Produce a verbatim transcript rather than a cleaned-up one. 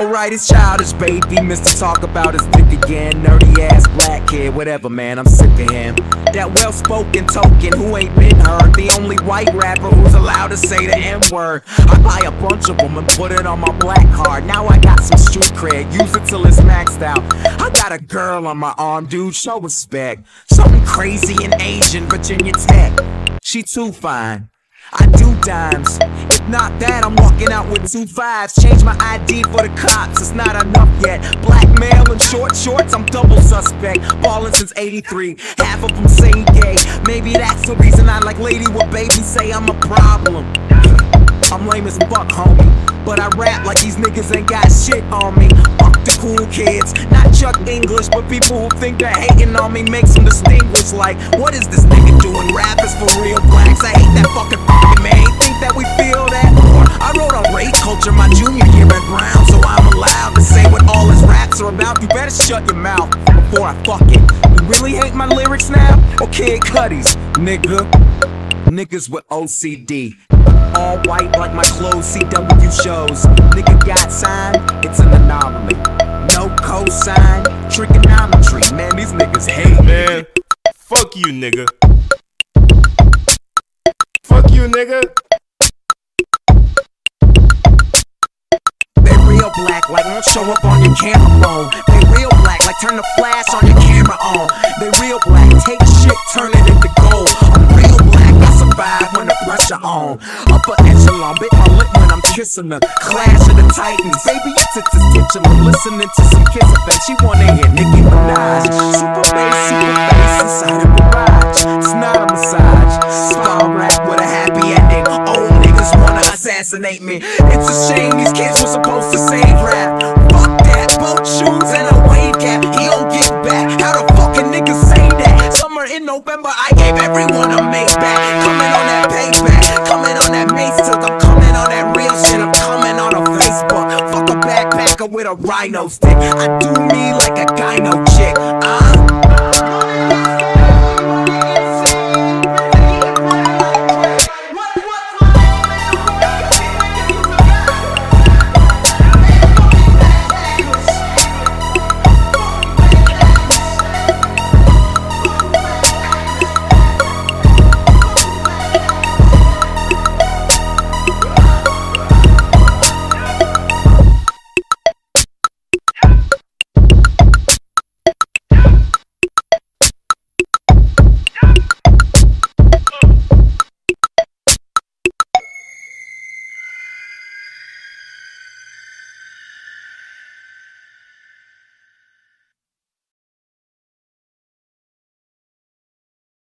Alright, it's Childish, baby. Mister Talk about his dick again. Nerdy ass black kid, whatever, man, I'm sick of him. That well-spoken token who ain't been heard. The only white rapper who's allowed to say the N-word. I buy a bunch of them and put it on my black card. Now I got some street cred, use it till it's maxed out. I got a girl on my arm, dude, show respect. Something crazy and Asian, Virginia Tech. She too fine. I do dimes. If not that, I'm walking out with two fives. Change my I D for the cops, it's not enough yet. Black male in short shorts, I'm double suspect. Ballin' since eighty-three, half of them say gay. Maybe that's the reason I like lady with baby say I'm a problem. I'm lame as fuck, homie, but I rap like these niggas ain't got shit on me. Fuck the cool kids, not Chuck English, but people who think they're hating on me makes them distinguished. Like, what is this nigga doing? Rap is for real blacks. I hate that fucking fucking man. You think that we feel that? Or I wrote on race culture my junior year at Brown, so I'm allowed to say what all his raps are about. You better shut your mouth before I fuck it. You really hate my lyrics now? Or Kid Cudi's, nigga? Niggas with O C D, all white like my clothes, C W shows. Nigga got signed, it's an anomaly. No cosign, trigonometry. Man, these niggas hate man. Fuck you, nigga. Fuck you, nigga. They real black, like won't show up on your camera phone. They real black, like turn the flash on your camera on. They real black, take shit, turn it into gold. I'm real black, I survive when the pressure on. Upper echelon, bit my lip when I'm kissing her. Clash of the Titans, baby, it's a titular. Listening to some Kiss effect, she wanna hear Nicki Minaj. Super bass, super bass inside a garage. It's not a massage, star rap with a happy ending. Old niggas wanna assassinate me. It's a shame these kids were supposed to save rap. Fuck that, boat shoes and a wave cap. He don't get back, how the fucking niggas say that? Summer in November, I gave everyone a make back. Coming on that payback, coming on that mace took. I'm coming on that real shit, I'm coming on a Facebook. Fuck a backpacker with a rhino stick. I do me like a gyno chick.